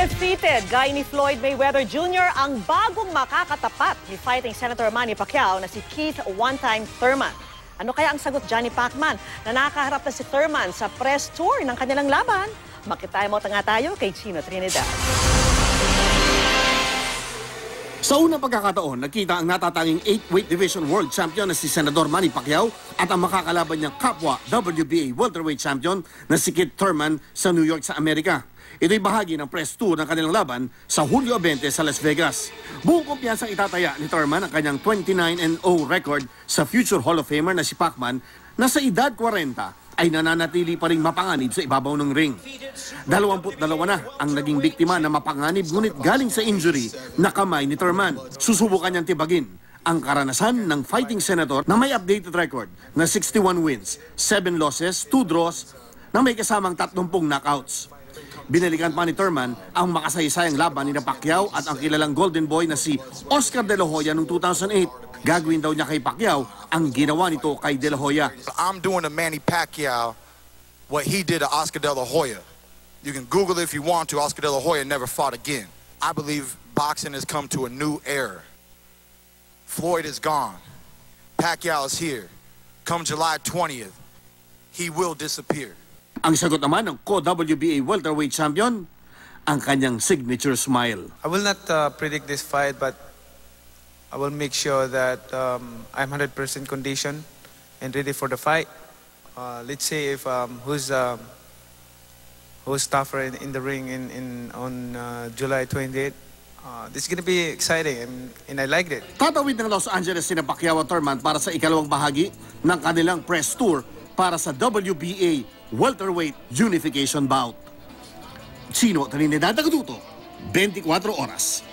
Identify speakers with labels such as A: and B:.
A: Undefeated, gaya ni Floyd Mayweather Jr. ang bagong makakatapat ni fighting Senator Manny Pacquiao na si Keith one-time Thurman. Ano kaya ang sagot dyan ni Pacman na nakaharap na si Thurman sa press tour ng kanilang laban? Maki-time mo nga tayo kay Chino Trinidad.
B: Sa unang pagkakataon, nakita ang natatanging 8-weight division world champion na si Senator Manny Pacquiao at ang makakalaban niyang kapwa WBA welterweight champion na si Keith Thurman sa New York sa Amerika. Ito'y bahagi ng press tour ng kanilang laban sa Hulyo 20 sa Las Vegas. Buong kumpiyansang itataya ni Thurman ang kanyang 29-0 record sa future Hall of Famer na si Pacman na sa edad 40 ay nananatili pa ring mapanganib sa ibabaw ng ring. 22 na ang naging biktima na mapanganib ngunit galing sa injury na kamay ni Thurman. Susubukan niyang tibagin ang karanasan ng fighting senator na may updated record na 61 wins, 7 losses, 2 draws na may kasamang 30 knockouts. Binalikan pa ni Thurman ang makasaysayang laban ni Pacquiao at ang kilalang golden boy na si Oscar De La Hoya noong 2008. Gagawin daw niya kay Pacquiao ang ginawa nito kay De La Hoya.
C: I'm doing to Manny Pacquiao what he did to Oscar De La Hoya. You can Google it if you want to. Oscar De La Hoya never fought again. I believe boxing has come to a new era. Floyd is gone. Pacquiao is here. Come July 20th, he will disappear.
B: Ang sagot naman ng co-WBA welterweight champion, ang kanyang signature smile.
D: I will not predict this fight, but I will make sure that I'm 100% conditioned and ready for the fight. Let's say if who's tougher in the ring on July 28th. This is gonna be exciting and I liked it.
B: Tatawid ng Los Angeles sina Pacquiao at Thurman para sa ikalawang bahagi ng kanilang press tour para sa WBA welterweight unification bout. Chino Trinidad, 24 oras.